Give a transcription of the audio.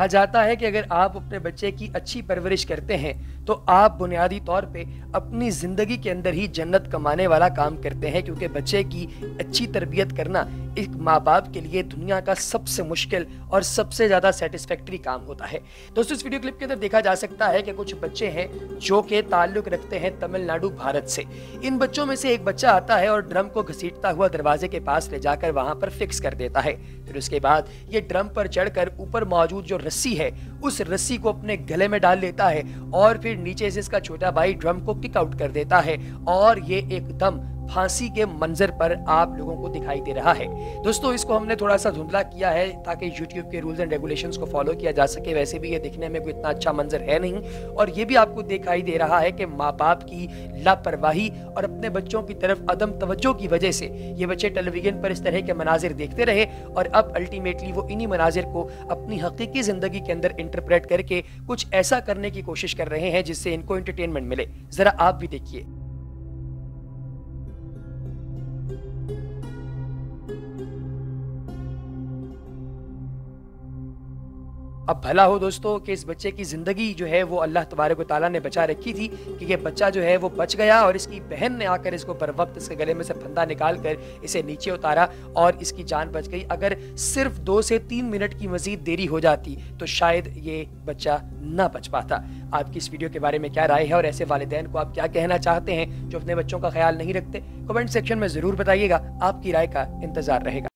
کہا جاتا ہے کہ اگر آپ اپنے بچے کی اچھی پرورش کرتے ہیں تو آپ بنیادی طور پہ اپنی زندگی کے اندر ہی جنت کمانے والا کام کرتے ہیں، کیونکہ بچے کی اچھی تربیت کرنا ایک ماں باپ کے لیے دنیا کا سب سے مشکل اور سب سے زیادہ سیٹسفیکٹری کام ہوتا ہے۔ دوستو اس ویڈیو کلپ کے اندر دیکھا جا سکتا ہے کہ کچھ بچے ہیں جو کہ تعلق رکھتے ہیں تمل ناڈو بھارت سے۔ ان بچوں میں سے ایک بچہ آتا ہے اور ڈرم کو گھسیٹتا ہوا دروازے کے پاس لے جا کر وہاں پر فکس کر دیتا ہے۔ پھر اس کے بعد یہ ڈرم پر چڑھ کر اوپر موجود جو رسی ہے اس رسی کو اپنے گلے میں ڈال لیتا ہے اور پھر نیچے سے اس کا چھوٹا بھائی ڈرم کو کک آؤٹ کر دیتا ہے، اور یہ ایک دم پھانسی کے منظر پر آپ لوگوں کو دکھائی دے رہا ہے۔ دوستو اس کو ہم نے تھوڑا سا دھندلا کیا ہے تاکہ یوٹیوب کے رولز اینڈ ریگولیشنز کو فالو کیا جا سکے، ویسے بھی یہ دیکھنے میں کوئی اتنا اچھا منظر ہے نہیں، اور یہ بھی آپ کو دکھائی دے رہا ہے کہ ماں باپ کی لاپرواہی اور اپنے بچوں کی طرف عدم توجہ کی وجہ سے یہ بچے ٹیلی ویژن پر اس طرح کے مناظر دیکھتے رہے، اور اب الٹیمیٹلی وہ انہی مناظر کو اپنی حقیقی زندگی کے اندر انٹرپریٹ کر کے کچھ ایسا کرنے کی کوشش کر رہے ہیں جس سے ان کو انٹرٹینمنٹ ملے۔ ذرا آپ بھی دیکھیے۔ اب بھلا ہو دوستو کہ اس بچے کی زندگی جو ہے وہ اللہ تبارک و تعالیٰ نے بچا رکھی تھی کہ یہ بچہ جو ہے وہ بچ گیا، اور اس کی بہن نے آ کر اس کو بر وقت اس کے گلے میں سے پھندا نکال کر اسے نیچے اتارا اور اس کی جان بچ گئی۔ اگر صرف 2 سے 3 منٹ کی مزید دیری ہو جاتی تو شاید یہ بچہ نہ بچ پاتا۔ آپ کی اس ویڈیو کے بارے میں کیا رائے ہے، اور ایسے والدین کو آپ کیا کہنا چاہتے ہیں جو اپنے بچوں کا خیال نہیں رکھتے؟ کمنٹ سیکشن میں ضرور بتائیے گا، آپ کی رائے کا انتظار رہے گا۔